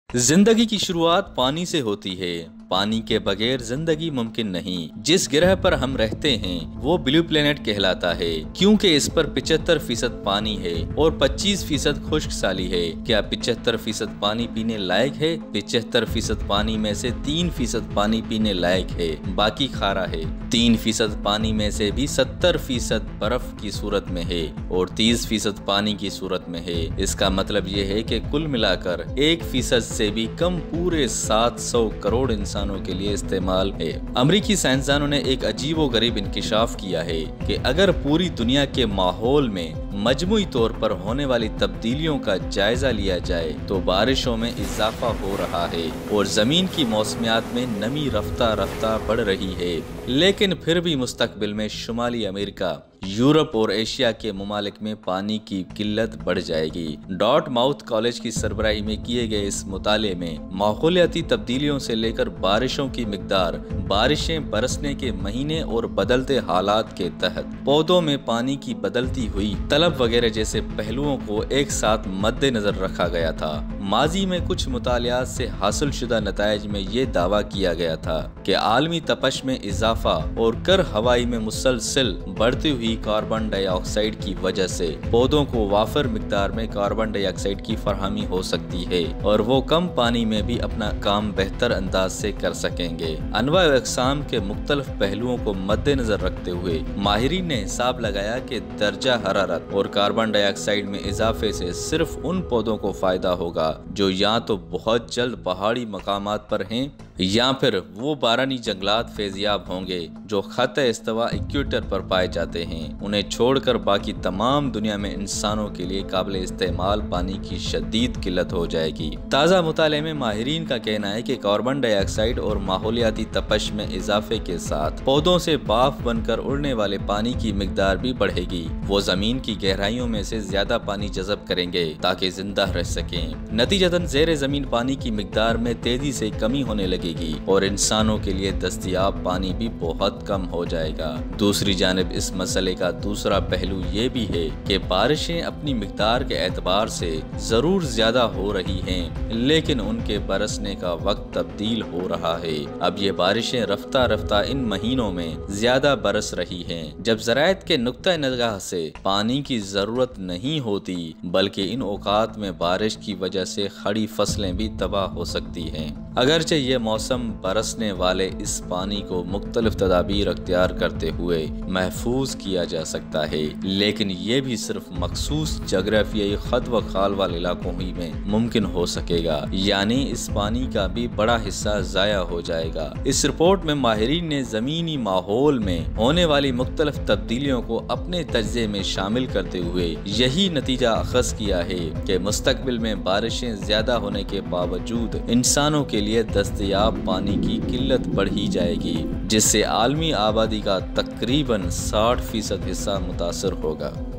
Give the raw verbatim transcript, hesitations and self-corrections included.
जिंदगी की शुरुआत पानी से होती है। पानी के बगैर जिंदगी मुमकिन नहीं। जिस ग्रह पर हम रहते हैं वो ब्लू प्लेनेट कहलाता है, क्योंकि इस पर पिचहत्तर फीसद पानी है और पच्चीस फीसद खुश्क साली है। क्या पिचहत्तर फीसद पानी पीने लायक है? पिचहत्तर फीसद पानी में से तीन फीसद पानी पीने लायक है, बाकी खारा है। तीन फीसद पानी में से भी सत्तर फीसद बर्फ की सूरत में है और तीस फीसद पानी की सूरत में है। इसका मतलब ये है कि कुल मिलाकर एक फीसद से भी कम पूरे सात सौ करोड़ इंसानों के लिए इस्तेमाल है। अमरीकी साइंसदानों ने एक अजीबोगरीब इंकिशाफ किया है कि अगर पूरी दुनिया के माहौल में मजमुई तौर पर होने वाली तब्दीलियों का जायजा लिया जाए तो बारिशों में इजाफा हो रहा है और जमीन की मौसमियात में नमी रफ्ता रफ्ता बढ़ रही है। लेकिन फिर भी मुस्तकबिल में शुमाली अमेरिका, यूरोप और एशिया के ममालिक में पानी की किल्लत बढ़ जाएगी। डॉट माउथ कॉलेज की सरबराही में किए गए इस मुताले में माहौलियाती तब्दीलियों से लेकर बारिशों की मिकदार, बारिशें बरसने के महीने और बदलते हालात के तहत पौधों में पानी की बदलती हुई तलब वगैरह जैसे पहलुओं को एक साथ मद्देनजर रखा गया था। माजी में कुछ मुतालियात से हासिल शुदा नताइज में ये दावा किया गया था कि आलमी तपश में इजाफा और कर हवाई में मुसलसल बढ़ती हुई कार्बन डाइऑक्साइड की वजह से पौधों को वाफर मिकदार में कार्बन डाइऑक्साइड की फरहमी हो सकती है और वो कम पानी में भी अपना काम बेहतर अंदाज से कर सकेंगे। अनवा अक़साम के मुख्तलिफ पहलुओं को मद्देनजर रखते हुए माहिरीन ने हिसाब लगाया कि दर्जा हरारत और कार्बन डाइऑक्साइड में इजाफे से सिर्फ उन पौधों को फायदा होगा जो या तो बहुत जल्द पहाड़ी मकामात पर हैं या फिर वो बारानी जंगलात फैजियाब होंगे जो खत इस्तवा इक्वेटर पर पाए जाते हैं। उन्हें छोड़कर बाकी तमाम दुनिया में इंसानों के लिए काबिल इस्तेमाल पानी की शदीद किल्लत हो जाएगी। ताज़ा मुताले में माहिरीन का कहना है कि कार्बन डाइऑक्साइड और माहौलियाती तपश में इजाफे के साथ पौधों से बाफ बनकर उड़ने वाले पानी की मिकदार भी बढ़ेगी। वो जमीन की गहराइयों में से ज्यादा पानी जज़ब करेंगे ताकि जिंदा रह सकें। नतीजतन ज़ेरे जमीन पानी की मिकदार में तेजी से कमी होने लगी और इंसानों के लिए दस्तयाब पानी भी बहुत कम हो जाएगा। दूसरी जानिब इस मसले का दूसरा पहलू ये भी है कि बारिशें अपनी मिकदार के एतबार से जरूर ज्यादा हो रही हैं, लेकिन उनके बरसने का वक्त तब्दील हो रहा है। अब ये बारिशें रफ्ता रफ्ता इन महीनों में ज्यादा बरस रही हैं, जब ज़रायत के नुक्ता निगाह से पानी की जरूरत नहीं होती, बल्कि इन औकात में बारिश की वजह से खड़ी फसलें भी तबाह हो सकती हैं। अगरचे ये मौसम बरसने वाले इस पानी को मुख्तलिफ तदाबीर अख्तियार करते हुए महफूज किया जा सकता है, लेकिन ये भी सिर्फ मखसूस जगराफियाई खत व खाल वाले इलाकों ही में मुमकिन हो सकेगा, यानी इस पानी का भी बड़ा हिस्सा जाया हो जाएगा। इस रिपोर्ट में माहिरीन ने जमीनी माहौल में होने वाली मुख्तलिफ तब्दीलियों को अपने तज्ज़े में शामिल करते हुए यही नतीजा अखज़ किया है कि मुस्तकबिल में बारिशें ज्यादा होने के बावजूद इंसानों के लिए दस्तयाब पानी की किल्लत बढ़ी जाएगी, जिससे आलमी आबादी का तकरीबन साठ फीसद हिस्सा मुतासर होगा।